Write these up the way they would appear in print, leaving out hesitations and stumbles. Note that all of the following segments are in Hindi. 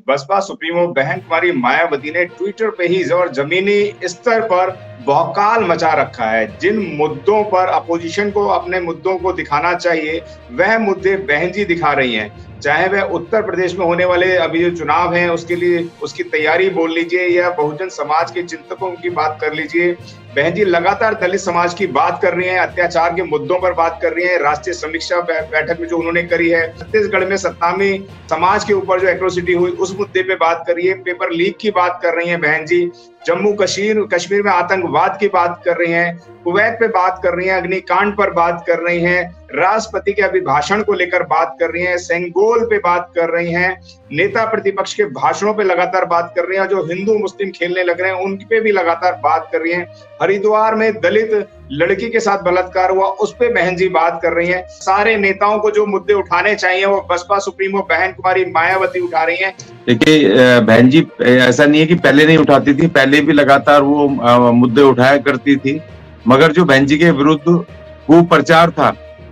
बसपा सुप्रीमो बहन कुमारी मायावती ने ट्विटर पे ही और जमीनी स्तर पर बौकाल मचा रखा है। जिन मुद्दों पर अपोजिशन को अपने मुद्दों को दिखाना चाहिए वह मुद्दे बहन जी दिखा रही हैं। चाहे वह उत्तर प्रदेश में होने वाले अभी जो चुनाव हैं उसके लिए उसकी तैयारी बोल लीजिए या बहुजन समाज के चिंतकों की बात कर लीजिए, बहन जी लगातार दलित समाज की बात कर रही हैं, अत्याचार के मुद्दों पर बात कर रही हैं। राष्ट्रीय समीक्षा बैठक में जो उन्होंने करी है, छत्तीसगढ़ में सत्तामी समाज के ऊपर जो एट्रोसिटी हुई उस मुद्दे पे बात करी है, पेपर लीक की बात कर रही हैं बहन जी, जम्मू कश्मीर में आतंकवाद की बात कर रही हैं, कुवैत पे बात कर रही हैं, अग्निकांड पर बात कर रही हैं, राष्ट्रपति के अभिभाषण को लेकर बात कर रही हैं, सेंगोल पे बात कर रही हैं, नेता प्रतिपक्ष के भाषणों पे लगातार बात कर रही हैं, जो हिंदू मुस्लिम खेलने लग रहे हैं उन पे भी लगातार बात कर रही हैं। हरिद्वार में दलित लड़की के साथ बलात्कार हुआ उस पे बहन जी बात कर रही हैं। सारे नेताओं को जो मुद्दे उठाने चाहिए वो बसपा सुप्रीमो बहन कुमारी मायावती उठा रही हैं। देखिए बहन जी ऐसा नहीं है कि पहले नहीं उठाती थी, पहले भी लगातार वो मुद्दे उठाया करती थी, मगर जो बहन जी के विरुद्ध कुप्रचार था,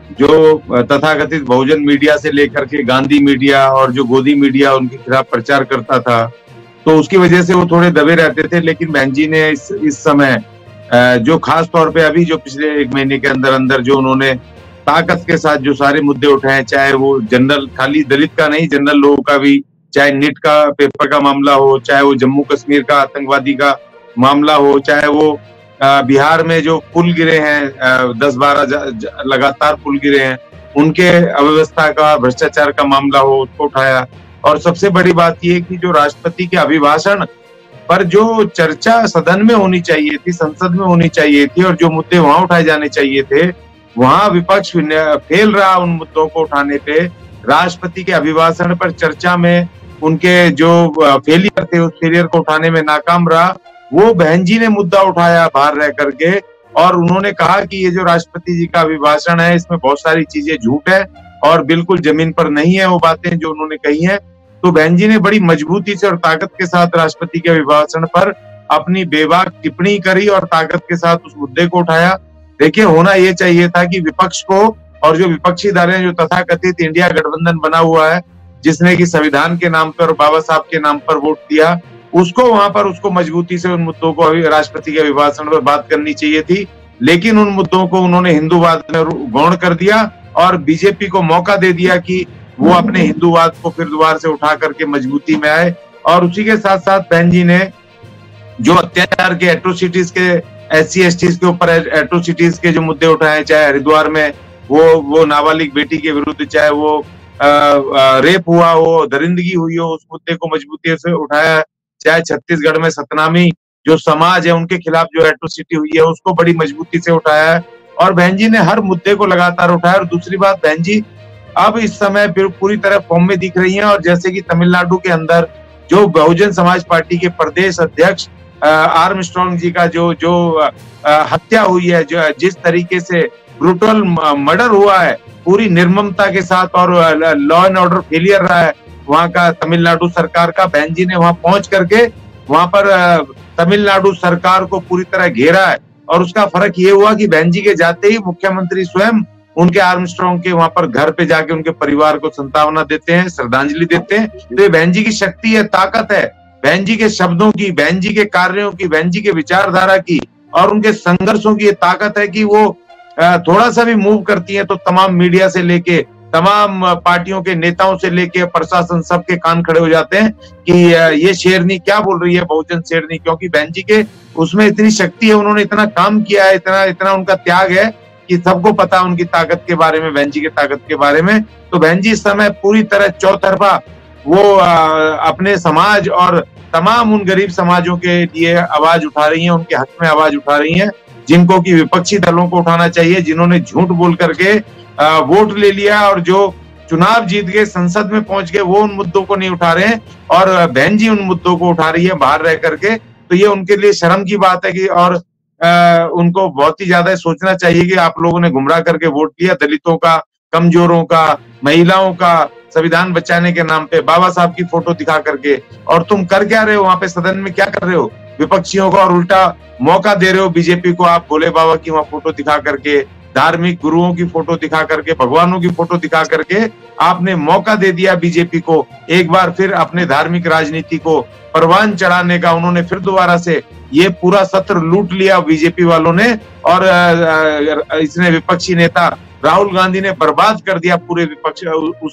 जो तथाकथित बहुजन मीडिया से लेकर के गांधी मीडिया और जो गोदी मीडिया उनके खिलाफ प्रचार करता था, तो उसकी वजह से वो थोड़े दबे रहते थे। लेकिन बहन जी ने इस समय जो खास तौर पे अभी जो पिछले 1 महीने के अंदर अंदर जो उन्होंने ताकत के साथ जो सारे मुद्दे उठाए, चाहे वो जनरल खाली दलित का नहीं, जनरल लोगों का भी, चाहे नीट का पेपर का मामला हो, चाहे वो जम्मू कश्मीर का आतंकवादी का मामला हो, चाहे वो बिहार में जो पुल गिरे हैं 10-12 लगातार पुल गिरे हैं उनके अव्यवस्था का, भ्रष्टाचार का मामला हो, उसको उठाया। और सबसे बड़ी बात यह कि जो राष्ट्रपति के अभिभाषण पर जो चर्चा सदन में होनी चाहिए थी, संसद में होनी चाहिए थी, और जो मुद्दे वहां उठाए जाने चाहिए थे, वहां विपक्ष फेल रहा उन मुद्दों को उठाने पे। राष्ट्रपति के अभिभाषण पर चर्चा में उनके जो फेलियर थे उस फेलियर को उठाने में नाकाम रहा। वो बहन जी ने मुद्दा उठाया बाहर रह करके, और उन्होंने कहा कि ये जो राष्ट्रपति जी का अभिभाषण है इसमें बहुत सारी चीजें झूठ है और बिल्कुल जमीन पर नहीं है वो बातें जो उन्होंने कही हैं। तो बहन जी ने बड़ी मजबूती से और ताकत के साथ राष्ट्रपति के अभिभाषण पर अपनी बेबाक टिप्पणी करी और ताकत के साथ उस मुद्दे को उठाया। देखिए होना ये चाहिए था कि विपक्ष को और जो विपक्षी दल है, जो तथाकथित इंडिया गठबंधन बना हुआ है, जिसने कि संविधान के नाम पर और बाबा साहब के नाम पर वोट दिया, उसको वहां पर उसको मजबूती से उन मुद्दों को राष्ट्रपति के अभिभाषण पर बात करनी चाहिए थी। लेकिन उन मुद्दों को उन्होंने हिंदूवाद में गौण कर दिया और बीजेपी को मौका दे दिया कि वो अपने हिंदूवाद को फिर दोबारा से उठा करके मजबूती में आए। और उसी के साथ साथ बहन जी ने जो अत्याचार के एट्रोसिटीज के SC/ST के ऊपर एट्रोसिटीज के जो मुद्दे उठाए, चाहे हरिद्वार में वो नाबालिग बेटी के विरुद्ध, चाहे वो रेप हुआ हो, दरिंदगी हुई हो, उस मुद्दे को मजबूती से उठाया, चाहे छत्तीसगढ़ में सतनामी जो समाज है उनके खिलाफ जो एट्रोसिटी हुई है उसको बड़ी मजबूती से उठाया है। और बहन जी ने हर मुद्दे को लगातार उठाया। और दूसरी बात, बहन जी अब इस समय पूरी तरह फॉर्म में दिख रही हैं। और जैसे कि तमिलनाडु के अंदर जो बहुजन समाज पार्टी के प्रदेश अध्यक्ष आर्मस्ट्रांग जी का जो हत्या हुई है, जो जिस तरीके से ब्रूटल मर्डर हुआ है पूरी निर्ममता के साथ, और लॉ एंड ऑर्डर फेलियर रहा है वहां का तमिलनाडु सरकार का, बहन जी ने वहां पहुंच करके वहां पर तमिलनाडु सरकार को पूरी तरह घेरा है। और उसका फर्क ये हुआ कि बहन जी के जाते ही मुख्यमंत्री स्वयं उनके आर्मस्ट्रांग के वहां पर घर पे जाके उनके परिवार को सांत्वना देते हैं, श्रद्धांजलि देते हैं। तो ये बहन जी की शक्ति है, ताकत है, बहन जी के शब्दों की, बहन जी के कार्यों की, बहन जी के विचारधारा की और उनके संघर्षों की ये ताकत है कि वो थोड़ा सा भी मूव करती है तो तमाम मीडिया से लेके, तमाम पार्टियों के नेताओं से लेके प्रशासन सबके कान खड़े हो जाते हैं कि ये शेरनी क्या बोल रही है, बहुजन शेरनी। क्योंकि बहन जी के उसमें इतनी शक्ति है, उन्होंने इतना काम किया है, इतना उनका त्याग है कि सबको पता है उनकी ताकत के बारे में, बहन जी की ताकत के बारे में। तो बहन जी इस समय पूरी तरह चौतरफा वो अपने समाज और तमाम उन गरीब समाजों के लिए आवाज उठा रही हैं, उनके हक में आवाज उठा रही हैं, जिनको कि विपक्षी दलों को उठाना चाहिए, जिन्होंने झूठ बोल करके वोट ले लिया और जो चुनाव जीत गए, संसद में पहुंच गए, वो उन मुद्दों को नहीं उठा रहे हैं। और बहन जी उन मुद्दों को उठा रही है बाहर रह करके। तो ये उनके लिए शर्म की बात है कि और उनको बहुत ही ज्यादा सोचना चाहिए कि आप लोगों ने गुमराह करके वोट दिया, दलितों का, कमजोरों का, महिलाओं का, संविधान बचाने के नाम पे बाबा साहब की फोटो दिखा करके। और तुम कर क्या रहे हो वहां पे सदन में, क्या कर रहे हो विपक्षियों को, और उल्टा मौका दे रहे हो बीजेपी को, आप भोले बाबा की वहां फोटो दिखा करके धार्मिक गुरुओं की फोटो दिखा करके, भगवानों की फोटो दिखा करके आपने मौका दे दिया बीजेपी को एक बार फिर अपने धार्मिक राजनीति को परवान चढ़ाने का। उन्होंने फिर दोबारा से ये पूरा सत्र लूट लिया बीजेपी वालों ने, और इसने विपक्षी नेता राहुल गांधी ने बर्बाद कर दिया पूरे विपक्ष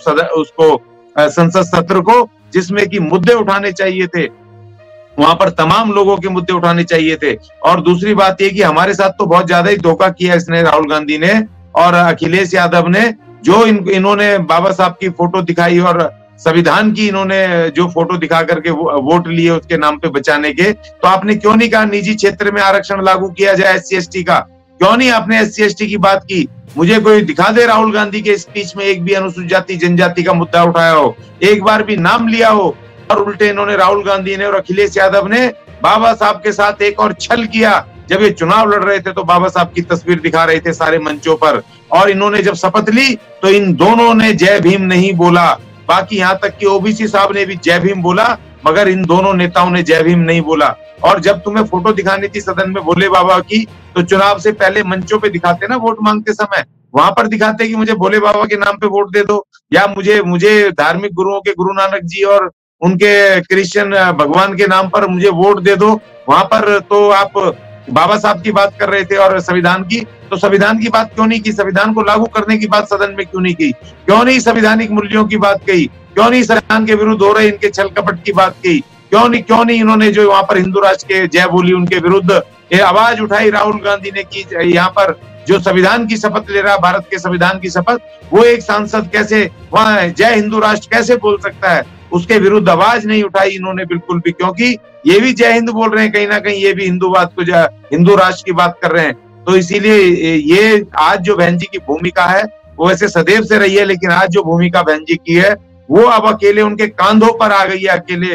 उसको संसद सत्र को, जिसमें कि मुद्दे उठाने चाहिए थे, वहां पर तमाम लोगों के मुद्दे उठाने चाहिए थे। और दूसरी बात ये कि हमारे साथ तो बहुत ज्यादा ही धोखा किया इसने, राहुल गांधी ने और अखिलेश यादव ने, जो इन्होंने बाबा साहब की फोटो दिखाई और संविधान की इन्होंने जो फोटो दिखा करके वोट लिए उसके नाम पे बचाने के। तो आपने क्यों नहीं कहा निजी क्षेत्र में आरक्षण लागू किया जाए SC/ST का? क्यों नहीं आपने SC/ST की बात की? मुझे कोई दिखा दे राहुल गांधी के स्पीच में एक भी अनुसूचित जाति जनजाति का मुद्दा उठाया हो, एक बार भी नाम लिया हो। और उल्टे इन्होंने, राहुल गांधी ने और अखिलेश यादव ने बाबा साहब के साथ एक और छल किया। जब ये चुनाव लड़ रहे थे तो बाबा साहब की तस्वीर दिखा रहे थे सारे मंचों पर, और इन्होंने जब शपथ ली तो इन दोनों ने जय भीम नहीं बोला। बाकी यहाँ तक कि OBC साहब ने भी जय भीम बोला, मगर इन दोनों नेताओं ने जय भीम नहीं बोला। और जब तुम्हें फोटो दिखानी थी सदन में भोले बाबा की, तो चुनाव से पहले मंचों पे दिखाते ना, वोट मांगते समय वहां पर दिखाते कि मुझे भोले बाबा के नाम पे वोट दे दो, या मुझे धार्मिक गुरुओं के गुरु नानक जी और उनके क्रिश्चियन भगवान के नाम पर मुझे वोट दे दो। वहां पर तो आप बाबा साहब की बात कर रहे थे और संविधान की, तो संविधान की बात क्यों नहीं की? संविधान को लागू करने की बात सदन में क्यों नहीं की? क्यों नहीं संवैधानिक मूल्यों की बात कही? क्यों नहीं संविधान के विरुद्ध हो रहे इनके छल कपट की बात की? क्यों नहीं इन्होंने जो वहां पर हिंदू राष्ट्र के जय बोली, उनके विरुद्ध आवाज उठाई राहुल गांधी ने की? यहाँ पर जो संविधान की शपथ ले रहा, भारत के संविधान की शपथ, वो एक सांसद कैसे वहां जय हिंदू राष्ट्र कैसे बोल सकता है? उसके विरुद्ध आवाज नहीं उठाई इन्होंने बिल्कुल भी, क्योंकि ये भी जय हिंद बोल रहे हैं, कहीं ना कहीं ये भी हिंदूवाद को, हिंदू राष्ट्र की बात कर रहे हैं। तो इसीलिए ये आज जो बहन जी की भूमिका है वो वैसे सदैव से रही है, लेकिन आज जो भूमिका बहन जी की है वो अब अकेले उनके कांधों पर आ गई है, अकेले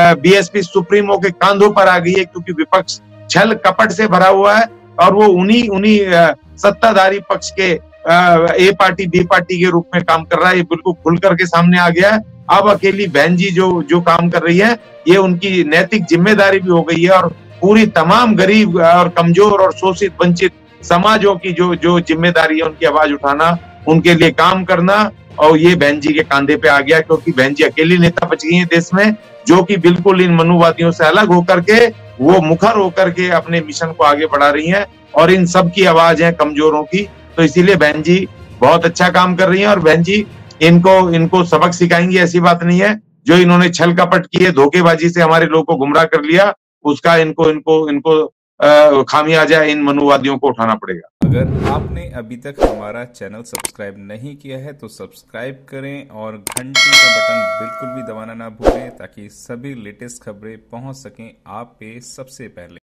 BSP सुप्रीमो के कांधों पर आ गई है, क्योंकि विपक्ष छल कपट से भरा हुआ है और वो उन्हीं सत्ताधारी पक्ष के A पार्टी B पार्टी के रूप में काम कर रहा है। ये बिल्कुल खुल करके सामने आ गया है। अब अकेली बहन जी जो काम कर रही है, ये उनकी नैतिक जिम्मेदारी भी हो गई है, और पूरी तमाम गरीब और कमजोर और शोषित वंचित समाजों की जो जिम्मेदारी है, उनकी आवाज उठाना, उनके लिए काम करना, और ये बहन जी के कांधे पे आ गया, क्योंकि बहन जी अकेली नेता बच गई है देश में, जो कि बिल्कुल इन मनुवादियों से अलग होकर के, वो मुखर होकर के अपने मिशन को आगे बढ़ा रही हैं, और इन सब की आवाज है कमजोरों की। तो इसीलिए बहन जी बहुत अच्छा काम कर रही हैं, और बहन जी इनको सबक सिखाएंगी, ऐसी बात नहीं है। जो इन्होंने छल कपट किए, धोखेबाजी से हमारे लोगों को गुमराह कर लिया, उसका इनको खामियाजा इन मनुवादियों को उठाना पड़ेगा। अगर आपने अभी तक हमारा चैनल सब्सक्राइब नहीं किया है तो सब्सक्राइब करें और घंटी का बटन बिल्कुल भी दबाना ना भूलें, ताकि सभी लेटेस्ट खबरें पहुंच सकें आप पे सबसे पहले।